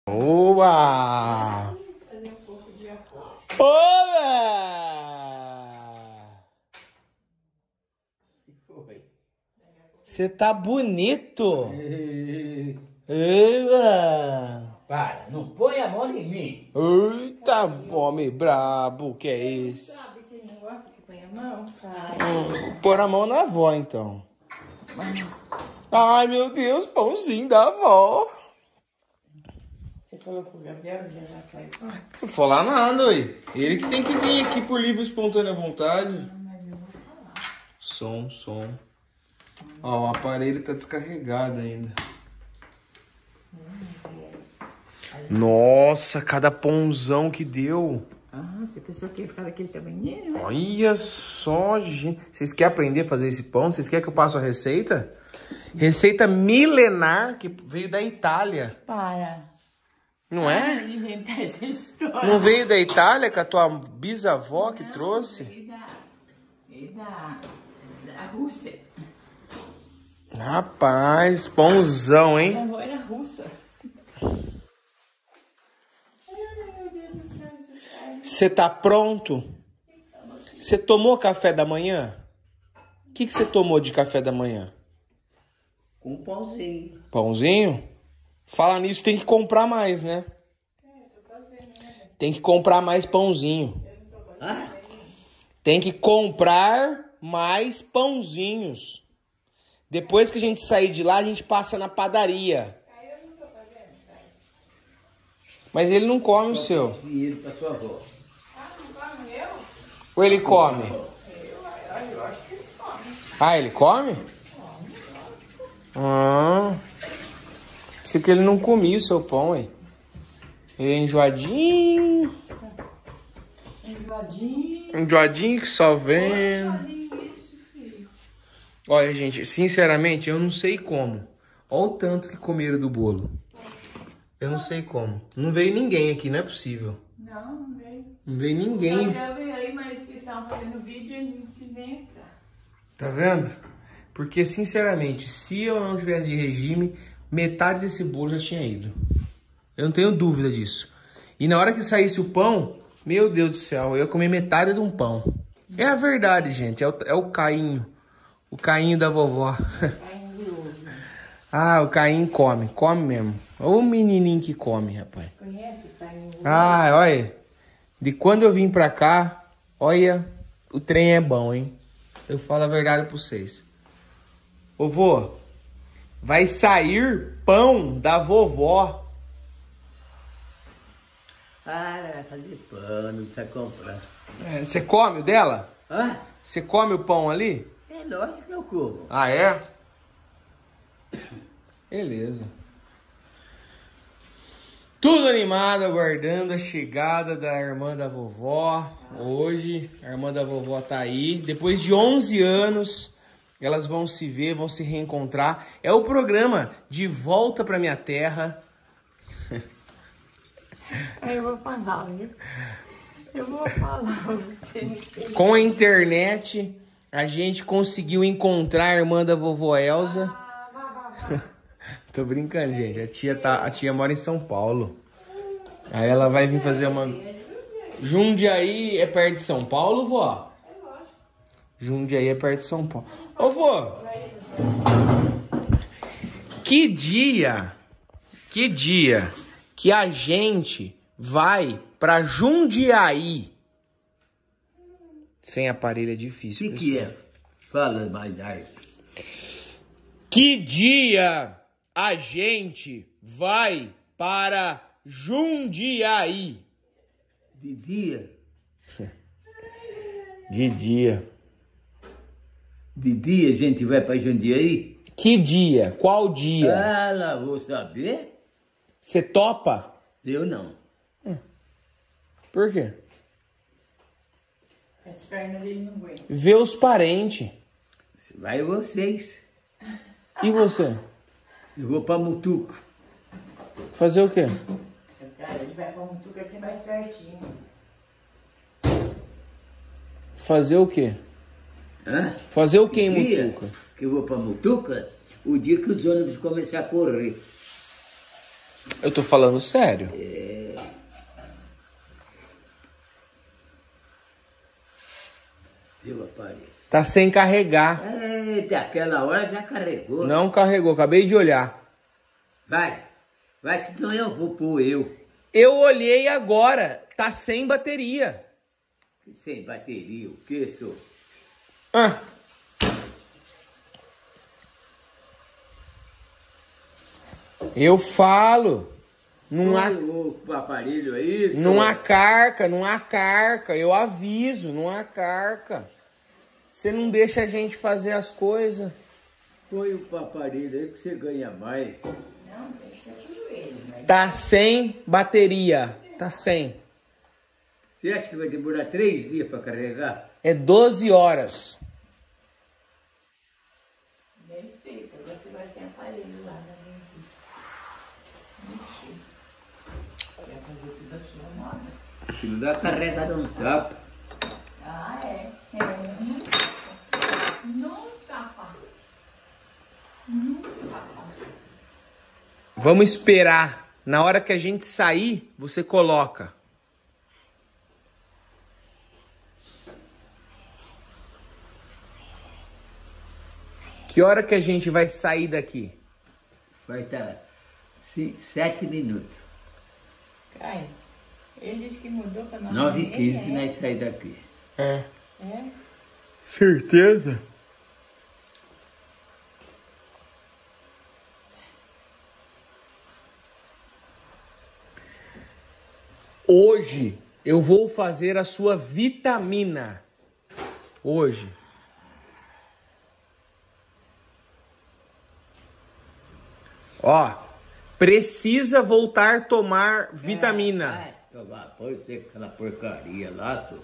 Oba! Oba! Você tá bonito! Oba! Para, não põe a mão em mim. Eita, homem brabo, que é esse? Sabe que não gosta que põe a mão? Pôr a mão na avó, então. Ai, meu Deus, pãozinho da avó. Você falou pro Gabriel, já saiu. Não falar nada, ué. Ele que tem que vir aqui por livre e espontânea vontade. Mas eu vou falar. Som. Ó, o aparelho tá descarregado ainda. Nossa, cada pãozão que deu. Ah, você pensou que ia ficar daquele tamanho? Olha só, gente. Vocês querem aprender a fazer esse pão? Vocês querem que eu passe a receita? Receita milenar que veio da Itália. Para. Não é? Para de inventar essa história. Não veio da Itália com a tua bisavó que trouxe? Veio da Rússia. Rapaz, pãozão, hein? Minha avó era russa. Ai, meu Deus do céu, isso cara. Você tá pronto? Você tomou café da manhã? O que você tomou de café da manhã? Com um pãozinho. Pãozinho? Fala nisso, tem que comprar mais, né? Tem que comprar mais pãozinho. Ah, Tem que comprar mais pãozinhos. Depois que a gente sair de lá, a gente passa na padaria. Mas ele não come o seu. dinheiro pra sua avó. Ou ele come? Ah, ele come? Ah. Sei que ele não comia o seu pão, hein? Ele é enjoadinho. Enjoadinho que só vem. Isso, filho. Olha, gente, sinceramente, eu não sei como. Olha o tanto que comeram do bolo. Eu não sei como. Não veio ninguém aqui, não é possível. Não veio. Não veio O ninguém. Gabriel veio aí, mas vocês estavam fazendo vídeo e ele não quis nem entrar. Tá vendo? Porque, sinceramente, se eu não tivesse de regime, metade desse bolo já tinha ido. Eu não tenho dúvida disso. E na hora que saísse o pão, meu Deus do céu, eu ia comer metade de um pão. É a verdade, gente. É o Cainho. O Cainho da vovó. Tá engoloso. Ah, o Cainho come. Come mesmo. Ô menininho que come, rapaz. Conhece o Tá engoloso? Ah, olha. De quando eu vim pra cá, olha, o trem é bom, hein? Eu falo a verdade pra vocês. Ô vô, vai sair pão da vovó. Para, vai fazer pão, não precisa comprar. É, você come o dela? Ah, Você come o pão ali? é lógico que eu como. Ah, é? Beleza. Tudo animado, aguardando a chegada da irmã da vovó. Hoje, a irmã da vovó tá aí. Depois de 11 anos, elas vão se ver, vão se reencontrar. É o programa De Volta Pra Minha Terra. Aí eu vou falar, viu? Eu vou falar pra você. Com a internet, a gente conseguiu encontrar a irmã da vovó Elza. Tô brincando, gente. A tia mora em São Paulo. Aí ela vai vir fazer uma... Jundiaí é perto de São Paulo, vó? Jundiaí é perto de São Paulo. Ô, vô! Que dia que a gente vai pra Jundiaí? Sem aparelho é O difícil. que pessoal. é? Fala mais alto. Que dia a gente vai para Jundiaí? De dia? De dia. De dia a gente vai pra Jundiaí? Que dia? Qual dia? Ah, lá vou saber. Você topa? Eu não. Por quê? As pernas dele não aguentam. Ver os parentes. Vai vocês. E você? Eu vou pra Mutuco. Fazer o quê? Cara, ele vai pra Mutuca aqui mais pertinho. Fazer o quê? Hã? Fazer o quê em Dia Mutuca? que eu vou pra Mutuca, o dia que os ônibus começarem a correr. Eu tô falando sério. Viu, aparelho? Tá sem carregar. Daquela hora já carregou. Não carregou, acabei de olhar. Vai, senão eu vou pôr eu. Eu olhei agora, tá sem bateria. Sem bateria, o que, senhor? Ah. Eu falo. Não há... O aparelho aí, senhor? Não há carca, não há carca. Eu aviso, não há carca. Você não deixa a gente fazer as coisas. Põe o aparelho aí que você ganha mais. Não, deixa tudo ele, né? Tá sem bateria. Tá sem. Você acha que vai demorar 3 dias para carregar? É 12 horas. Bem feito, agora você vai sem aparelho lá na minha vista. Quer fazer tudo a sua moda? Aquilo dá carregada no tapa. Ah, é. Não tapa. Vamos esperar. Na hora que a gente sair, você coloca. Que hora que a gente vai sair daqui? Vai estar 7 minutos. Caio, ele disse que mudou para 9h15 nós saímos daqui. É. É? Certeza? Hoje eu vou fazer a sua vitamina. Hoje. Ó, precisa voltar a tomar vitamina. Vai tomar, põe você com aquela porcaria lá, senhor.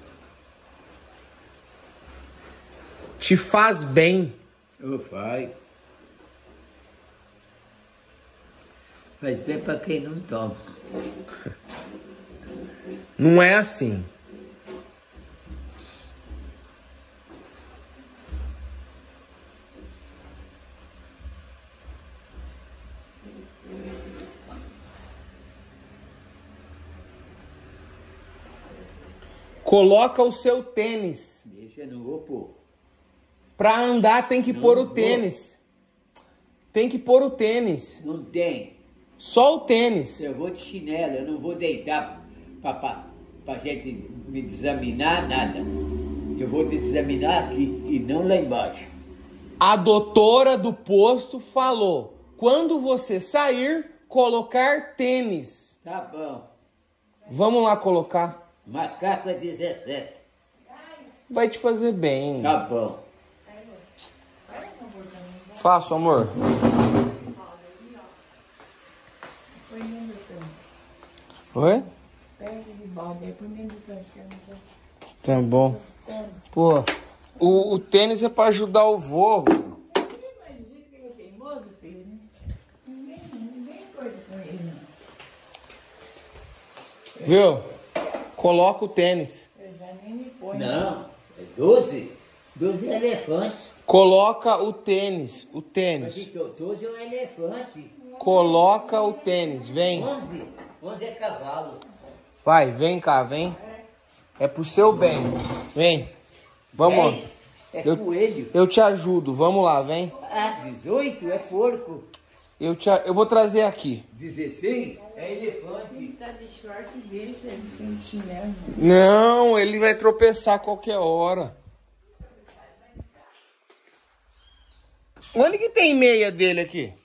Te faz bem. Ô, faz. Faz bem para quem não toma. Não é assim. Coloca o seu tênis. Deixa, eu não vou pôr. Pra andar tem que Não pôr o vou. tênis. Tem que pôr o tênis. Não tem. Só o tênis. Eu vou de chinelo, eu não vou deitar pra gente me examinar nada. Eu vou me examinar aqui e não lá embaixo. A doutora do posto falou: quando você sair, colocar tênis. Tá bom. Vamos lá colocar. Macaco é 17. Vai te fazer bem. Tá bom. Faço, amor. Põe dentro do tanque. Oi? Pega de balde aí, põe dentro do tanque. Tá bom. Pô, o tênis é pra ajudar o voo. Mas do jeito que ele é teimoso, filho, né? Ninguém coisa com ele, não. Viu? Coloca o tênis. Eu já nem me ponho. Não, é 12. 12 é elefante. Coloca o tênis. O Mas tênis. que 12 é um elefante. Coloca o tênis. Vem. 11 é cavalo. Vai, vem cá, vem. É pro seu bem. Vem. Vamos. 10 é coelho. Eu te ajudo. Vamos lá, vem. Ah, 18 é porco. Eu vou trazer aqui. 16 é elefante. Ele tá de short, deixa ele sem chinelo. Não, ele vai tropeçar a qualquer hora. Onde que tem meia dele aqui?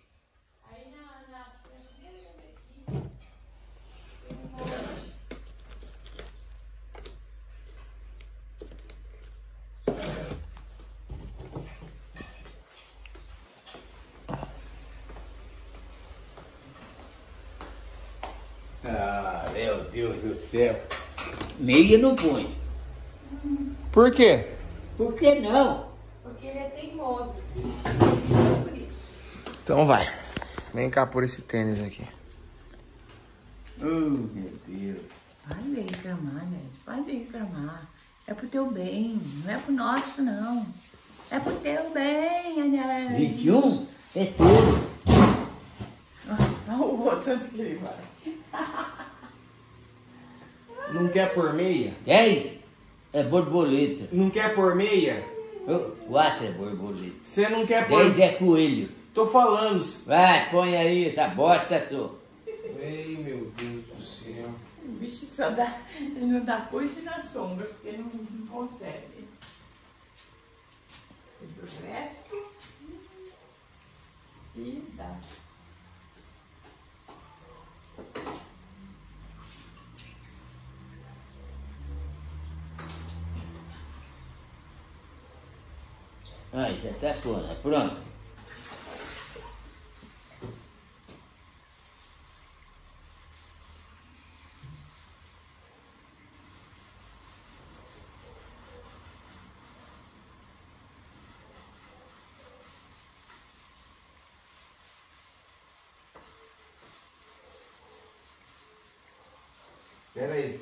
Ah, meu Deus do céu. Meia não põe. Por quê? Por que não? Porque ele é teimoso, filho. Por isso. Então vai. Vem cá por esse tênis aqui. Oh, meu Deus. Para de reclamar, né? Para de reclamar. É pro teu bem, não é pro nosso, não. É pro teu bem, né? 21 é tudo. Olha o outro. outros antes que ele vai. Não quer pôr meia? 10 é borboleta. Não quer pôr meia? 4 é borboleta. Você não quer pôr... 10 é coelho. Tô falando. Vai, põe aí essa bosta sua. Ei, meu Deus do céu. O bicho só dá, ele não dá coice na sombra, porque não consegue. O resto, e dá. Aí, já tá fora. Pronto. Pera aí.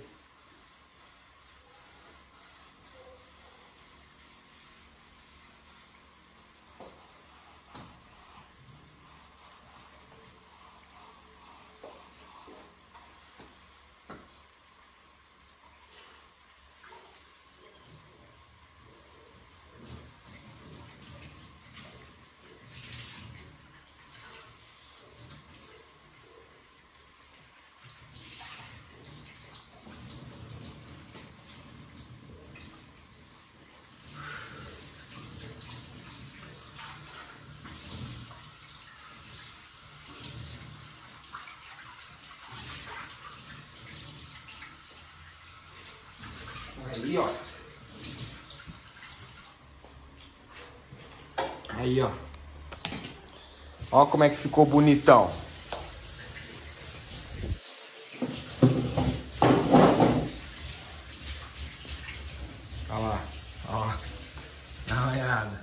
Aí, ó. Aí, ó. Ó como é que ficou bonitão. Olha lá. Ó. Dá uma olhada.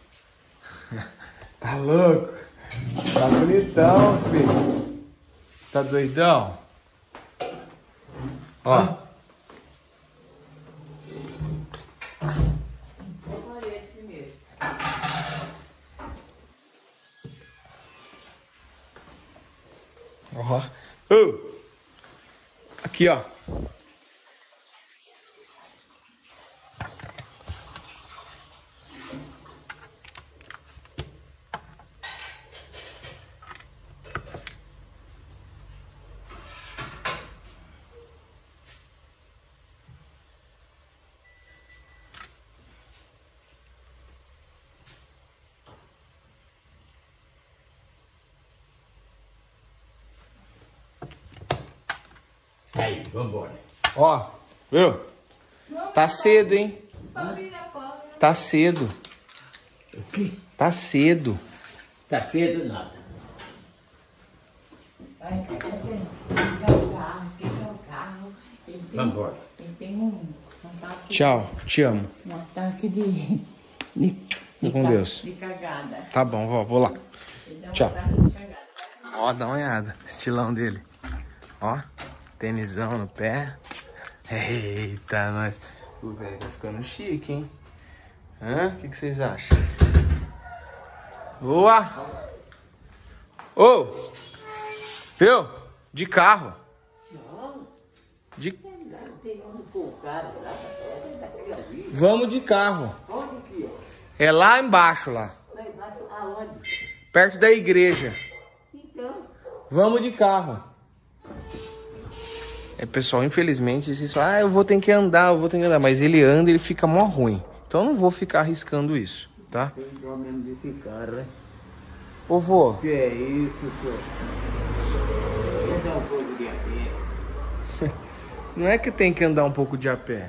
Tá louco? Tá bonitão, filho. Tá doidão? Ó. Ó. Aqui, ó. Aí, vambora. Ó, viu? Tá cedo, hein? Tá cedo. O quê? Tá cedo. Tá cedo nada. Vai, esquecer o carro, esquecer o carro. Vambora. Ele tem um tanque. Tchau, te amo. Um tanque Com Deus. De cagada. Tá bom, vó, vou lá. Ele dá um Tchau. tanque de cagada. Ó, dá uma olhada. Estilão dele. Ó, tênisão no pé. Eita, nós. O velho tá ficando chique, hein? Hã? O que vocês acham? Boa! Ô! Viu? De carro. De... Vamos de carro. É lá embaixo, lá. Perto da igreja. Vamos de carro. É, pessoal, infelizmente, vocês falam, eu vou ter que andar, mas ele anda e ele fica mó ruim. Então eu não vou ficar arriscando isso, tá? Tem problema desse carro, hein? Ô, vô. Que é isso, senhor? Vou dar um pouco de apê. Não é que tem que andar um pouco de a pé.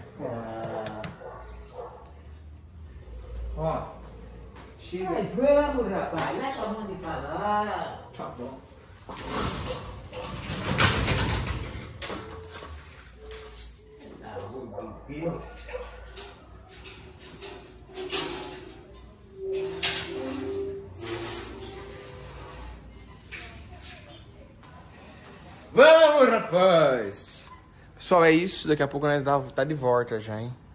Ó. Chega. Ai, vamos, rapaz. Não é com a mão de falar. Tá bom. Vamos, rapaz! Pessoal, é isso. Daqui a pouco nós tá de volta já, hein?